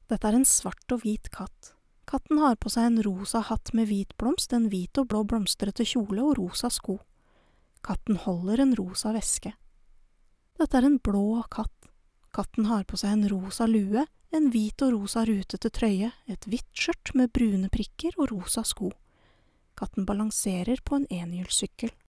Dette er en svart og hvit katt. Katten har på seg en rosa hatt med hvit blomst, en hvit og blå blomstrete kjole og rosa sko. Katten holder en rosa veske. Dette er en blå katt. Katten har på seg en rosa lue, en hvit og rosa rutete trøye, et hvitt skjørt med brune prikker og rosa sko. Katten balanserer på en enhjulssykkel.